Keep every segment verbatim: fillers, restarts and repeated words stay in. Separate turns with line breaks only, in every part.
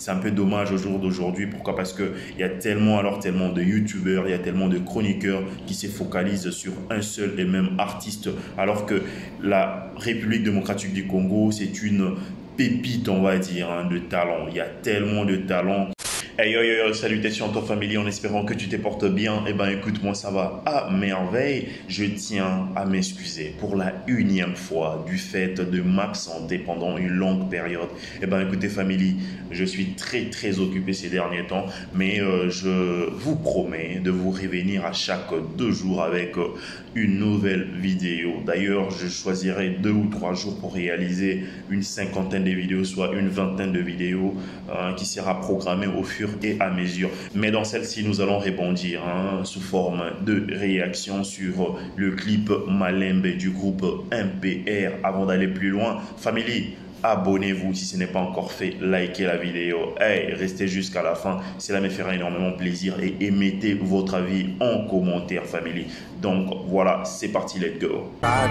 c'est un peu dommage au jour d'aujourd'hui. Pourquoi? Parce qu'il y a tellement, alors tellement de youtubeurs, il y a tellement de chroniqueurs qui se focalisent sur un seul et même artiste, alors que la République démocratique du Congo, c'est une pépite, on va dire, hein, de talent. Il y a tellement de talent. Hey yo yo yo, salutations à ton famille en espérant que tu te portes bien. Eh ben écoute, moi ça va à merveille. Je tiens à m'excuser pour la unième fois du fait de m'absenter pendant une longue période. Eh ben écoutez famille, je suis très très occupé ces derniers temps, mais euh, je vous promets de vous revenir à chaque deux jours avec euh, une nouvelle vidéo. D'ailleurs, je choisirai deux ou trois jours pour réaliser une cinquantaine de vidéos, soit une vingtaine de vidéos euh, qui sera programmée au fur et à mesure. Mais dans celle-ci, nous allons répondre hein, sous forme de réaction sur le clip Malembe du groupe M P R. Avant d'aller plus loin, famille, abonnez-vous si ce n'est pas encore fait, likez la vidéo, hey, restez jusqu'à la fin, cela me fera énormément plaisir et émettez votre avis en commentaire famille. Donc voilà, c'est parti, let's go.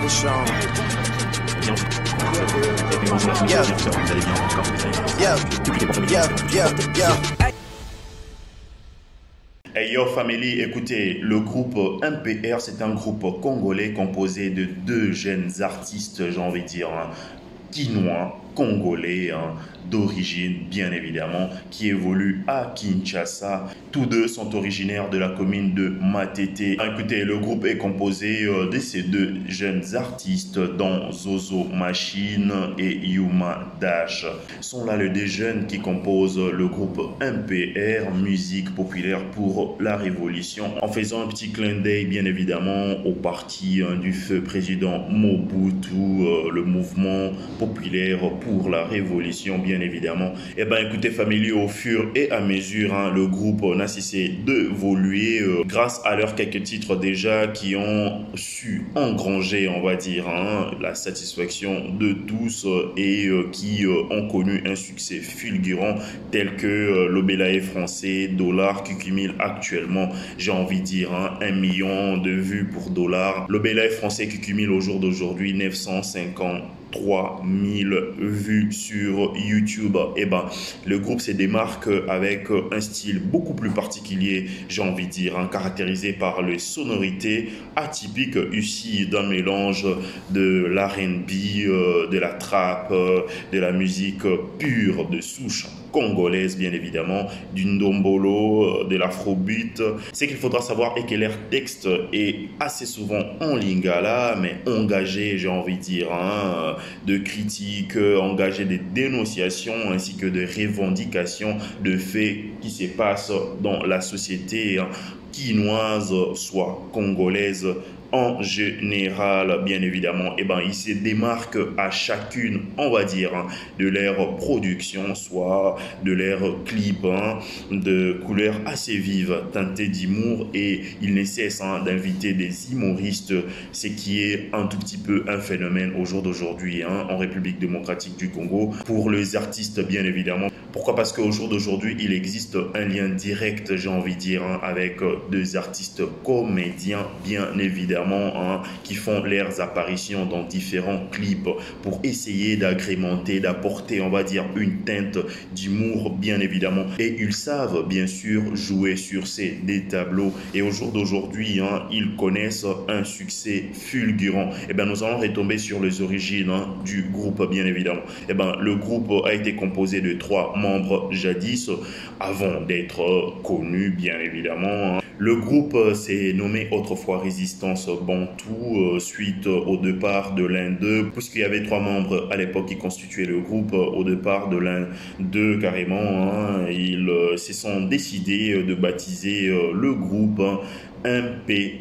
Hey yo family, écoutez, le groupe M P R, c'est un groupe congolais composé de deux jeunes artistes, j'ai envie de dire, hein, quinois, congolais, hein, d'origine bien évidemment, qui évoluent à Kinshasa. Tous deux sont originaires de la commune de Matete. Écoutez, le groupe est composé euh, de ces deux jeunes artistes, dont Zozo Machine et Yuma Dash. Sont là les deux jeunes qui composent le groupe M P R, musique populaire pour la révolution, en faisant un petit clin d'œil bien évidemment au parti hein, du feu président Mobutu, euh, le mouvement populaire pour la révolution bien évidemment. Et ben écoutez famille, au fur et à mesure hein, le groupe n'a cessé d'évoluer euh, grâce à leurs quelques titres déjà qui ont su engranger on va dire hein, la satisfaction de tous euh, et euh, qui euh, ont connu un succès fulgurant tel que euh, l'Obélaé français, Dollar qui cumule actuellement, j'ai envie de dire hein, un million de vues pour Dollar. L'Obélaé français qui cumule au jour d'aujourd'hui neuf cent cinquante-trois mille vues sur YouTube. Et ben, le groupe se démarque avec un style beaucoup plus particulier, j'ai envie de dire, hein, caractérisé par les sonorités atypiques ici d'un mélange de l'R and B, euh, de la trap, euh, de la musique pure de souche congolaise bien évidemment, du ndombolo, de l'afrobeat. Ce qu'il faudra savoir est que leur texte est assez souvent en lingala, mais engagé, j'ai envie de dire, hein, de critiques, engagé des dénonciations ainsi que de revendications de faits qui se passent dans la société hein, quinoise, soit congolaise en général, bien évidemment. Et ben, ils se démarquent à chacune, on va dire, hein, de leur production, soit de leur clip, hein, de couleurs assez vives, teintées d'humour, et ils ne cessent hein, d'inviter des humoristes, ce qui est un tout petit peu un phénomène au jour d'aujourd'hui hein, en République démocratique du Congo. Pour les artistes, bien évidemment. Pourquoi? Parce qu'au jour d'aujourd'hui, il existe un lien direct, j'ai envie de dire, hein, avec deux artistes comédiens, bien évidemment, Hein, qui font leurs apparitions dans différents clips pour essayer d'agrémenter, d'apporter, on va dire, une teinte d'humour, bien évidemment. Et ils savent, bien sûr, jouer sur ces des tableaux. Et au jour d'aujourd'hui, hein, ils connaissent un succès fulgurant. Et ben, nous allons retomber sur les origines hein, du groupe, bien évidemment. Et ben, le groupe a été composé de trois membres jadis, avant d'être connu, bien évidemment. Hein. Le groupe s'est nommé autrefois Résistance Bantou euh, suite au départ de l'un d'eux, puisqu'il y avait trois membres à l'époque qui constituaient le groupe. Au départ de l'un d'eux carrément, hein, ils euh, se sont décidés de baptiser euh, le groupe hein, M P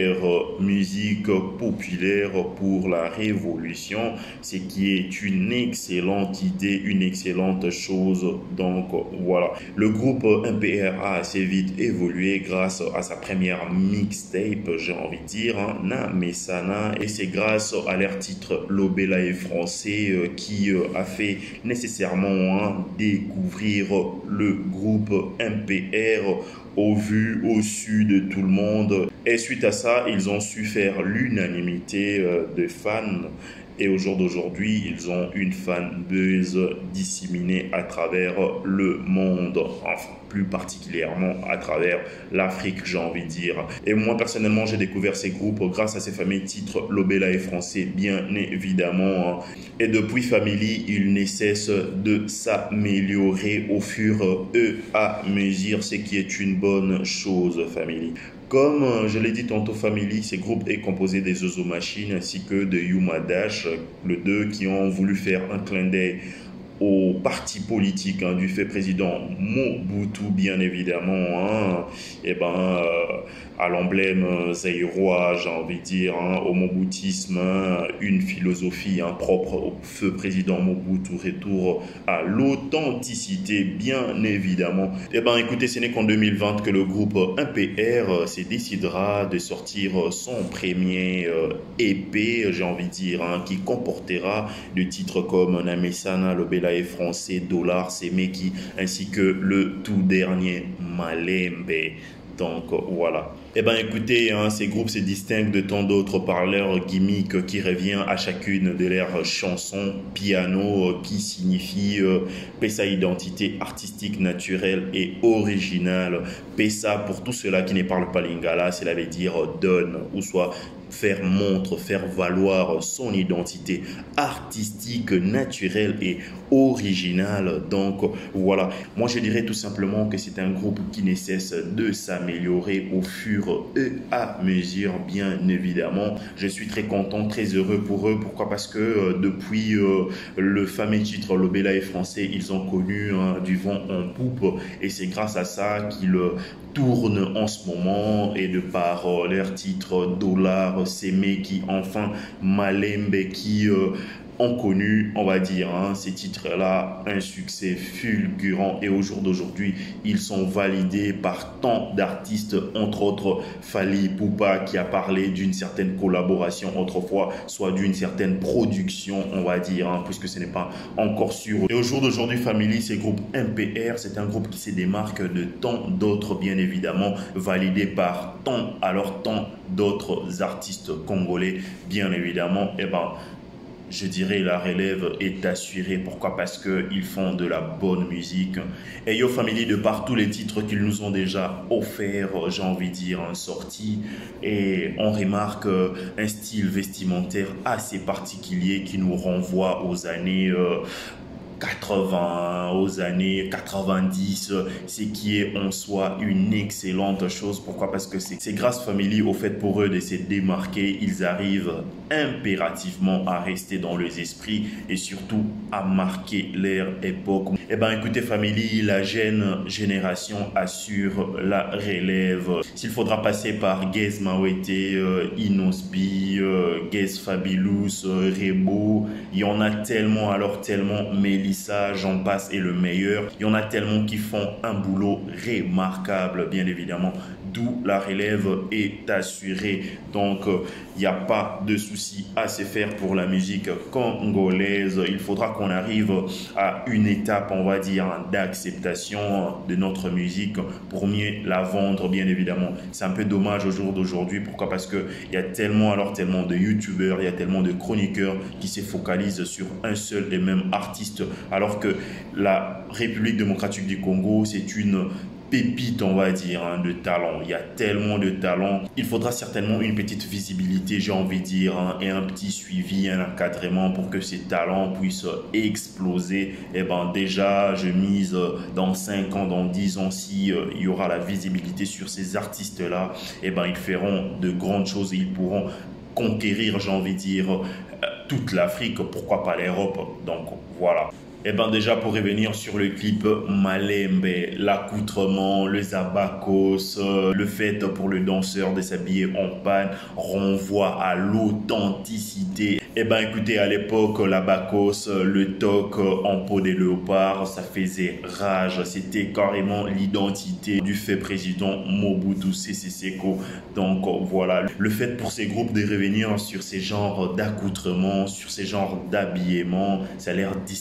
R, musique populaire pour la révolution, ce qui est une excellente idée, une excellente chose. Donc voilà, le groupe M P R a assez vite évolué grâce à sa première mixtape, j'ai envie de dire, hein, Na Mesana, et c'est grâce à leur titre L'Obélaé français euh, qui euh, a fait nécessairement hein, découvrir le groupe M P R au vu, au su de tout le monde. Et suite à ça, ils ont su faire l'unanimité euh, des fans et au jour d'aujourd'hui, ils ont une fanbase disséminée à travers le monde, enfin plus particulièrement à travers l'Afrique, j'ai envie de dire. Et moi personnellement, j'ai découvert ces groupes grâce à ces fameux titres Lobela et Français, bien évidemment. Et depuis Family, il ne cesse de s'améliorer au fur et à mesure, ce qui est une bonne chose, Family. Comme je l'ai dit tantôt, Family, ces groupes est composé des Zozo Machine ainsi que de Yuma Dash, les deux qui ont voulu faire un clin d'œil au parti politique hein, du fait président Mobutu, bien évidemment, hein, et ben, euh, à l'emblème zaïrois, j'ai envie de dire, hein, au moboutisme, hein, une philosophie hein, propre au feu président Mobutu, retour à l'authenticité, bien évidemment. Et ben, écoutez, ce n'est qu'en deux mille vingt que le groupe un P R se décidera de sortir son premier euh, E P, j'ai envie de dire, hein, qui comportera des titres comme Namesana, Lobela et Français, Dollar, Semeki, ainsi que le tout dernier Malembe. Donc voilà. Eh bien écoutez, hein, ces groupes se distinguent de tant d'autres par leur gimmick qui revient à chacune de leurs chansons piano euh, qui signifie euh, Pessa identité artistique naturelle et originale. Pessa pour tout cela qui ne parle pas lingala, cela veut dire donne ou soit faire montre, faire valoir son identité artistique, naturelle et originale. Donc voilà, moi je dirais tout simplement que c'est un groupe qui ne cesse de s'améliorer au fur et à mesure, bien évidemment. Je suis très content, très heureux pour eux. Pourquoi? Parce que euh, depuis euh, le fameux titre Lobela et Français, ils ont connu hein, du vent en poupe et c'est grâce à ça qu'ils euh, tournent en ce moment et de par euh, leur titre Dollar, Semeki, enfin Malembe qui euh, ont connu, on va dire, hein, ces titres-là, un succès fulgurant et au jour d'aujourd'hui, ils sont validés par tant d'artistes, entre autres Fally Ipupa qui a parlé d'une certaine collaboration autrefois, soit d'une certaine production, on va dire, hein, puisque ce n'est pas encore sûr. Et au jour d'aujourd'hui, Family, ces groupes M P R, c'est un groupe qui se démarque de tant d'autres, bien évidemment, validés par tant, alors tant d'autres artistes congolais, bien évidemment, et ben je dirais la relève est assurée. Pourquoi? Parce qu'ils font de la bonne musique. Et Yo Family, de par tous les titres qu'ils nous ont déjà offerts, j'ai envie de dire, sortis, et on remarque un style vestimentaire assez particulier qui nous renvoie aux années euh, quatre-vingts, aux années quatre-vingt-dix, ce qui est en soi une excellente chose. Pourquoi? Parce que c'est grâce Family au fait pour eux de se démarquer, ils arrivent impérativement à rester dans les esprits et surtout à marquer leur époque. Eh bien écoutez Family, la jeune génération assure la relève. S'il faudra passer par Gez Mawete, euh, Inosbi, euh, Gez Fabulous, euh, Rebo, il y en a tellement, alors tellement, Mélissa, j'en passe et le meilleur. Il y en a tellement qui font un boulot remarquable, bien évidemment, d'où la relève est assurée. Donc, il euh, n'y a pas de souci à se faire pour la musique congolaise. Il faudra qu'on arrive à une étape, on va dire, d'acceptation de notre musique pour mieux la vendre, bien évidemment. C'est un peu dommage au jour d'aujourd'hui. Pourquoi? Parce qu'il y a tellement, alors tellement de youtubeurs, il y a tellement de chroniqueurs qui se focalisent sur un seul et même artiste, alors que la République démocratique du Congo, c'est une pépite, on va dire, hein, de talent. Il y a tellement de talent. Il faudra certainement une petite visibilité, j'ai envie de dire, hein, et un petit suivi, un encadrement pour que ces talents puissent exploser. Et ben déjà, je mise dans cinq ans, dans dix ans, si euh, il y aura la visibilité sur ces artistes-là, et ben ils feront de grandes choses et ils pourront conquérir, j'ai envie de dire, euh, toute l'Afrique, pourquoi pas l'Europe. Donc voilà. Eh bien déjà pour revenir sur le clip Malembe, l'accoutrement, les abacos, euh, le fait pour le danseur de s'habiller en panne renvoie à l'authenticité. Eh bien écoutez, à l'époque, l'abacos, le toc en peau de léopard, ça faisait rage. C'était carrément l'identité du fait président Mobutu Sese Seko. Donc voilà, le fait pour ces groupes de revenir sur ces genres d'accoutrements, sur ces genres d'habillement, ça leur distingue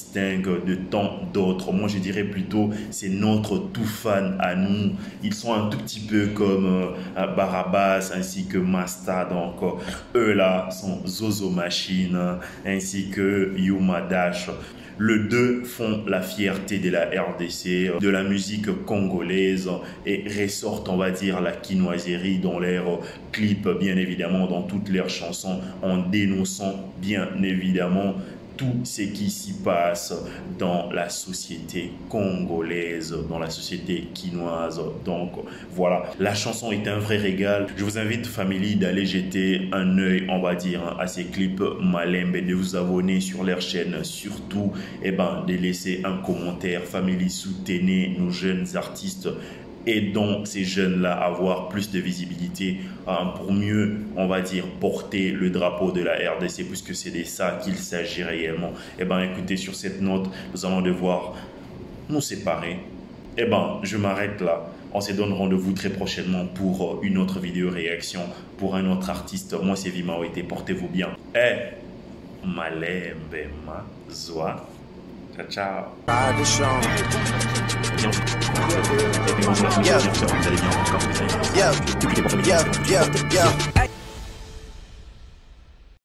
de tant d'autres. Moi, je dirais plutôt, c'est notre tout fan à nous. Ils sont un tout petit peu comme euh, Barabas ainsi que Masta. Donc, euh, eux là sont Zozo Machine ainsi que Yuma Dash. Les deux font la fierté de la R D C, de la musique congolaise et ressortent, on va dire, la quinoiserie dans leurs clips, bien évidemment, dans toutes leurs chansons, en dénonçant, bien évidemment, tout ce qui s'y passe dans la société congolaise, dans la société quinoise. Donc voilà, la chanson est un vrai régal. Je vous invite, famille, d'aller jeter un œil, on va dire, à ces clips Malembe, de vous abonner sur leur chaîne, surtout, et ben, de laisser un commentaire. Famille, soutenez nos jeunes artistes. Aidons ces jeunes-là à avoir plus de visibilité hein, pour mieux, on va dire, porter le drapeau de la R D C, puisque c'est de ça qu'il s'agit réellement. Eh bien, écoutez, sur cette note, nous allons devoir nous séparer. Eh bien, je m'arrête là. On se donne rendez-vous très prochainement pour une autre vidéo réaction, pour un autre artiste. Moi, c'est Vimaouete. Portez-vous bien. Eh, Malembe Mazwa. Ciao, ciao.
Yeah, yeah, yeah, yeah, yeah.